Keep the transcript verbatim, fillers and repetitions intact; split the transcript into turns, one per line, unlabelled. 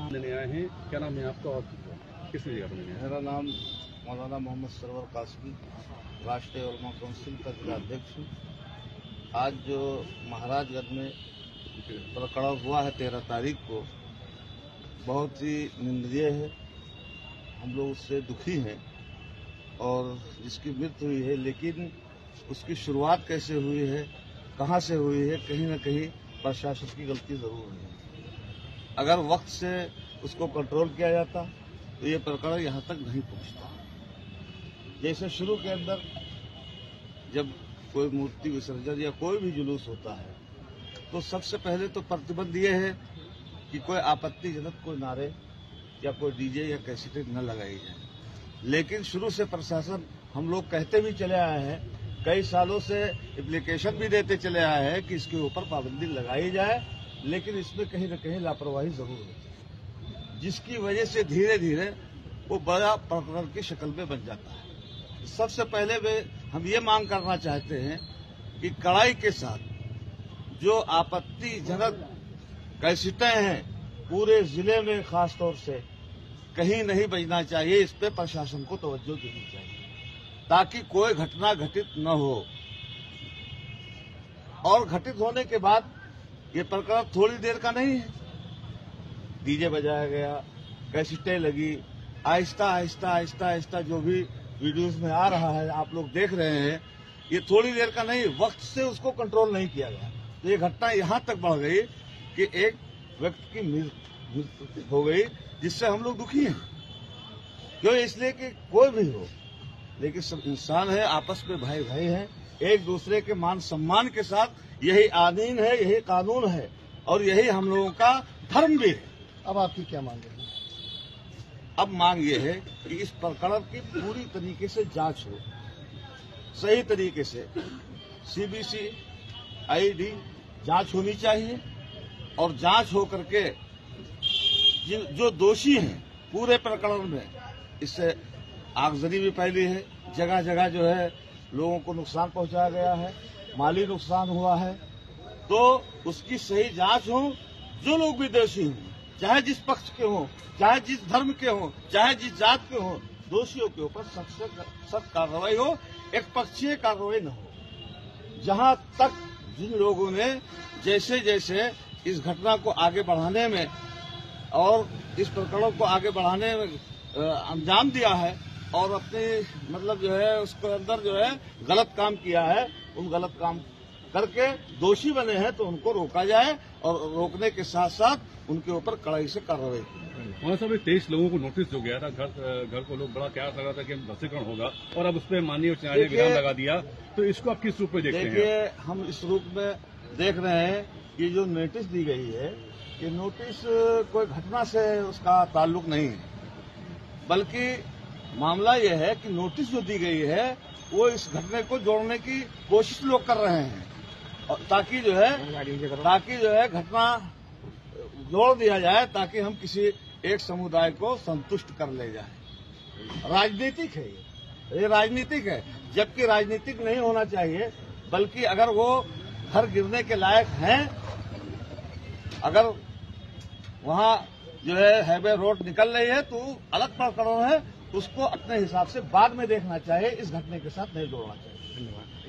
लेने आए हैं, क्या नाम है आपका और किस जगह पर लेने आए हैं?
मेरा नाम मौलाना मोहम्मद सरवर कासमी, राष्ट्रीय उलमा काउंसिल का जिला अध्यक्ष हूँ। आज जो महाराजगंज में प्रकरण हुआ है तेरह तारीख को, बहुत ही निंदनीय है। हम लोग उससे दुखी हैं और जिसकी मृत्यु हुई है, लेकिन उसकी शुरुआत कैसे हुई है, कहाँ से हुई है, कहीं न कहीं प्रशासन की गलती जरूर है। अगर वक्त से उसको कंट्रोल किया जाता तो ये प्रकरण यहाँ तक नहीं पहुँचता। जैसे शुरू के अंदर जब कोई मूर्ति विसर्जन या कोई भी जुलूस होता है तो सबसे पहले तो प्रतिबंध ये है कि कोई आपत्तिजनक कोई नारे या कोई डीजे या कैसेट न लगाई जाए। लेकिन शुरू से प्रशासन, हम लोग कहते भी चले आए हैं, कई सालों से एप्लीकेशन भी देते चले आए हैं कि इसके ऊपर पाबंदी लगाई जाए, लेकिन इसमें कहीं न कहीं लापरवाही जरूर होती है, जिसकी वजह से धीरे धीरे वो बड़ा प्रकरण की शक्ल में बन जाता है। सबसे पहले वे हम ये मांग करना चाहते हैं कि कड़ाई के साथ जो आपत्तिजनक कैसेटें हैं पूरे जिले में खास तौर से कहीं नहीं बजना चाहिए। इस पे प्रशासन को तवज्जो देनी चाहिए ताकि कोई घटना घटित न हो। और घटित होने के बाद ये प्रकरण थोड़ी देर का नहीं है। डीजे बजाया गया, कैसेटें लगी, आहिस्ता आहिस्ता आहिस्ता आहिस्ता जो भी वीडियोस में आ रहा है आप लोग देख रहे हैं, ये थोड़ी देर का नहीं, वक्त से उसको कंट्रोल नहीं किया गया। तो ये घटना यहाँ तक बढ़ गई कि एक व्यक्ति की मृत्यु हो गई, जिससे हम लोग दुखी हैं। क्यों? इसलिए कि कोई भी हो, लेकिन सब इंसान है, आपस में भाई भाई हैं, एक दूसरे के मान सम्मान के साथ। यही आदीन है, यही कानून है और यही हम लोगों का धर्म भी है।
अब आपकी क्या मांग है?
अब मांग ये है कि इस प्रकरण की पूरी तरीके से जांच हो, सही तरीके से सीबीसी आईडी जांच होनी चाहिए और जांच हो करके जो दोषी हैं पूरे प्रकरण में, इससे आगजनी भी फैली है, जगह जगह जो है लोगों को नुकसान पहुंचाया गया है, माली नुकसान हुआ है, तो उसकी सही जांच हो। जो लोग भी दोषी हों, चाहे जिस पक्ष के हों, चाहे जिस धर्म के हों, चाहे जिस जात के हों, दोषियों के ऊपर सख्त से सख्त कार्रवाई हो, एक पक्षीय कार्रवाई न हो। जहां तक जिन लोगों ने जैसे जैसे इस घटना को आगे बढ़ाने में और इस प्रकरण को आगे बढ़ाने में अंजाम दिया है और अपने मतलब जो है उसके अंदर जो है गलत काम किया है, उन गलत काम करके दोषी बने हैं तो उनको रोका जाए और रोकने के साथ साथ उनके ऊपर कड़ाई से कार्रवाई की।
वहाँ सब तेईस लोगों को नोटिस जो गया था, घर घर को लोग बड़ा प्यार कर रहा था कि वशीकरण होगा और अब उस पर माननीय उच्च न्यायालय ने विराम लगा दिया, तो इसको आप किस रूप में देखते हैं?
देखिए, हम इस रूप में देख रहे हैं कि जो नोटिस दी गई है, ये नोटिस कोई घटना से उसका ताल्लुक नहीं है, बल्कि मामला यह है कि नोटिस जो दी गई है वो इस घटने को जोड़ने की कोशिश लोग कर रहे हैं और ताकि जो है ताकि जो है घटना जोड़ दिया जाए, ताकि हम किसी एक समुदाय को संतुष्ट कर ले जाए। राजनीतिक है ये ये राजनीतिक है, जबकि राजनीतिक नहीं होना चाहिए, बल्कि अगर वो घर गिरने के लायक हैं, अगर वहाँ जो है हाईवे रोड निकल रही है तो अलग प्रकरण है, उसको अपने हिसाब से बाद में देखना चाहिए, इस घटने के साथ नहीं जोड़ना चाहिए। धन्यवाद।